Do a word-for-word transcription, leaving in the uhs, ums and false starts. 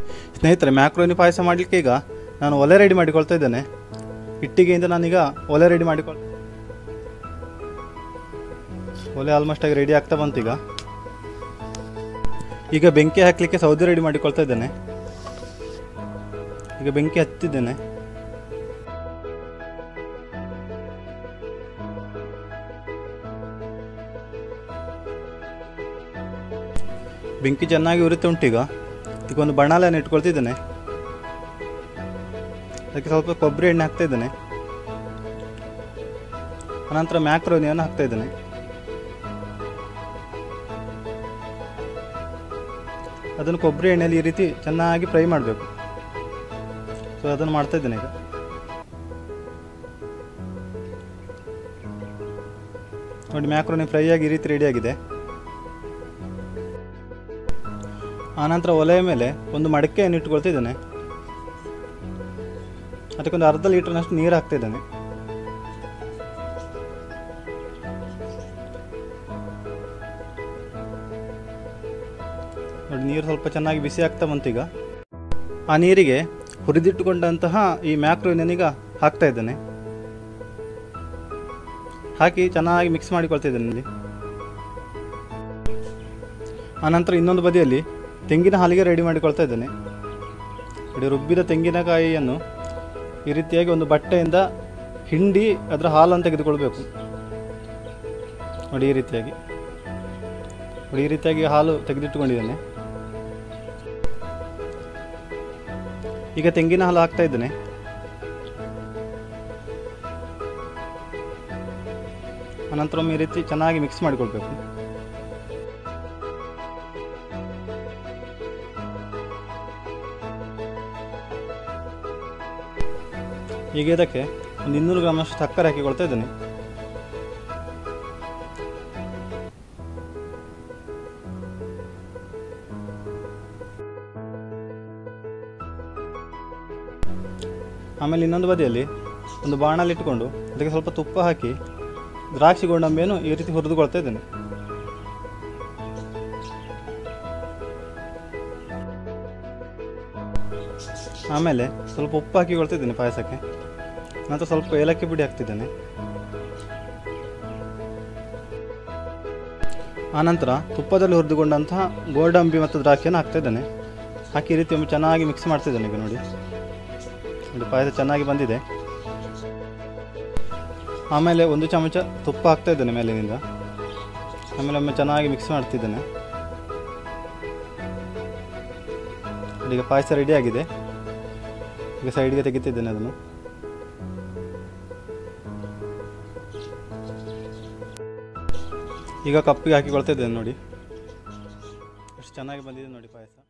ಸ್ನೇಹಿತರೆ, ಮ್ಯಾಕ್ರೋನಿ ಪಾಯಸ ಮಾಡಲಿಕ್ಕೆ ಈಗ ನಾನು ಒಲೆ ರೆಡಿ ಮಾಡಿಕೊಳ್ತಾ ಇದ್ದೇನೆ. ಇಟ್ಟಿಗೆಯಿಂದ ನಾನೀಗ ಒಲೆ ರೆಡಿ ಮಾಡಿಕೊಳ್ ಒಲೆ ಆಲ್ಮೋಸ್ಟ್ ಆಗಿ ರೆಡಿ ಆಗ್ತಾ ಬಂತು. ಈಗ ಈಗ ಬೆಂಕಿ ಹಾಕಲಿಕ್ಕೆ ಸೌದೆ ರೆಡಿ ಮಾಡಿಕೊಳ್ತಾ ಇದ್ದೇನೆ. ಈಗ ಬೆಂಕಿ ಹತ್ತಿದ್ದೇನೆ. ಬೆಂಕಿ ಚೆನ್ನಾಗಿ ಉರಿತಾ ಉಂಟು. ಈಗ ಈಗ ಒಂದು ಬಣಾಲೆಯನ್ನು ಇಟ್ಕೊಳ್ತಿದ್ದೇನೆ. ಅದಕ್ಕೆ ಸ್ವಲ್ಪ ಕೊಬ್ಬರಿ ಎಣ್ಣೆ ಹಾಕ್ತಾ ಇದ್ದೇನೆ. ಅನಂತರ ಮ್ಯಾಕ್ರೋನಿಯನ್ನು ಹಾಕ್ತಾ ಇದ್ದೇನೆ. ಅದನ್ನು ಕೊಬ್ಬರಿ ಎಣ್ಣೆಯಲ್ಲಿ ಈ ರೀತಿ ಚೆನ್ನಾಗಿ ಫ್ರೈ ಮಾಡಬೇಕು. ಸೊ ಅದನ್ನು ಮಾಡ್ತಾ ಇದ್ದೇನೆ. ಈಗ ನೋಡಿ, ಮ್ಯಾಕ್ರೋನಿ ಫ್ರೈ ಆಗಿ ಈ ರೀತಿ ರೆಡಿಯಾಗಿದೆ. ಆನಂತರ ಒಲೆಯ ಮೇಲೆ ಒಂದು ಮಡಕೆಯನ್ನು ಇಟ್ಟುಕೊಳ್ತಿದ್ದೇನೆ. ಅದಕ್ಕೊಂದು ಅರ್ಧ ಲೀಟರ್ನಷ್ಟು ನೀರು ಹಾಕ್ತಾ ಇದ್ದೇನೆ. ನೋಡಿ, ನೀರು ಸ್ವಲ್ಪ ಚೆನ್ನಾಗಿ ಬಿಸಿ ಆಗ್ತಾ ಬಂತು. ಈಗ ಆ ನೀರಿಗೆ ಹುರಿದಿಟ್ಟುಕೊಂಡಂತಹ ಈ ಮ್ಯಾಕ್ರೋನಿಯನ್ನೀಗ ಹಾಕ್ತಾ ಇದ್ದೇನೆ. ಹಾಕಿ ಚೆನ್ನಾಗಿ ಮಿಕ್ಸ್ ಮಾಡಿಕೊಳ್ತಾ ಇದ್ದೇನೆ ಇಲ್ಲಿ. ಆನಂತರ ಇನ್ನೊಂದು ಬದಿಯಲ್ಲಿ ತೆಂಗಿನ ಹಾಲಿಗೆ ರೆಡಿ ಮಾಡಿಕೊಳ್ತಾ ಇದ್ದೇನೆ. ನೋಡಿ, ರುಬ್ಬಿದ ತೆಂಗಿನಕಾಯಿಯನ್ನು ಈ ರೀತಿಯಾಗಿ ಒಂದು ಬಟ್ಟೆಯಿಂದ ಹಿಂಡಿ ಅದರ ಹಾಲನ್ನು ತೆಗೆದುಕೊಳ್ಬೇಕು. ನೋಡಿ, ಈ ರೀತಿಯಾಗಿ ನೋಡಿ ಈ ರೀತಿಯಾಗಿ ಹಾಲು ತೆಗೆದಿಟ್ಟುಕೊಂಡಿದ್ದೇನೆ. ಈಗ ತೆಂಗಿನ ಹಾಲು ಹಾಕ್ತಾ ಇದ್ದೇನೆ. ಅನಂತರ ಒಮ್ಮೆ ಈ ರೀತಿ ಚೆನ್ನಾಗಿ ಮಿಕ್ಸ್ ಮಾಡಿಕೊಳ್ಬೇಕು. ಈಗ ಇದಕ್ಕೆ ಒಂದು ಇನ್ನೂರು ಗ್ರಾಮಷ್ಟು ಸಕ್ಕರೆ ಹಾಕಿಕೊಳ್ತಾ ಇದ್ದೇನೆ. ಆಮೇಲೆ ಇನ್ನೊಂದು ಬದಿಯಲ್ಲಿ ಒಂದು ಬಾಣಲ್ಲಿ ಇಟ್ಟುಕೊಂಡು ಅದಕ್ಕೆ ಸ್ವಲ್ಪ ತುಪ್ಪ ಹಾಕಿ ದ್ರಾಕ್ಷಿ ಗೋಡಂಬಿಯನ್ನು ಈ ರೀತಿ ಹುರಿದುಕೊಳ್ತಾ ಇದ್ದೇನೆ. ಆಮೇಲೆ ಸ್ವಲ್ಪ ಉಪ್ಪು ಹಾಕಿಕೊಳ್ತಾ ಇದ್ದೇನೆ ಪಾಯಸಕ್ಕೆ. ನಂತರ ಸ್ವಲ್ಪ ಏಲಕ್ಕಿ ಪುಡಿ ಹಾಕ್ತಿದ್ದೇನೆ. ಆನಂತರ ತುಪ್ಪದಲ್ಲಿ ಹುರಿದುಕೊಂಡಂತಹ ಗೋಡಂಬಿ ಮತ್ತು ದ್ರಾಕ್ಷಿಯನ್ನು ಹಾಕ್ತಾ ಇದ್ದೇನೆ. ಹಾಕಿ ಈ ರೀತಿ ಒಮ್ಮೆ ಚೆನ್ನಾಗಿ ಮಿಕ್ಸ್ ಮಾಡ್ತಿದ್ದೇನೆ. ಈಗ ನೋಡಿ ನೋಡಿ ಪಾಯಸ ಚೆನ್ನಾಗಿ ಬಂದಿದೆ. ಆಮೇಲೆ ಒಂದು ಚಮಚ ತುಪ್ಪ ಹಾಕ್ತಾ ಇದ್ದೇನೆ ಮೇಲಿನಿಂದ. ಆಮೇಲೆ ಒಮ್ಮೆ ಚೆನ್ನಾಗಿ ಮಿಕ್ಸ್ ಮಾಡ್ತಿದ್ದೇನೆ. ಈಗ ಪಾಯಸ ರೆಡಿಯಾಗಿದೆ. ಈಗ ಸೈಡ್ಗೆ ತೆಗಿತಿದ್ದೇನೆ ಅದನ್ನು. ಈಗ ಕಪ್ಪಿಗೆ ಹಾಕಿಕೊಳ್ತಾ ಇದ್ದೇನೆ. ನೋಡಿ ಎಷ್ಟು ಚೆನ್ನಾಗಿ ಬಂದಿದೆ ನೋಡಿ ಪಾಯಸ.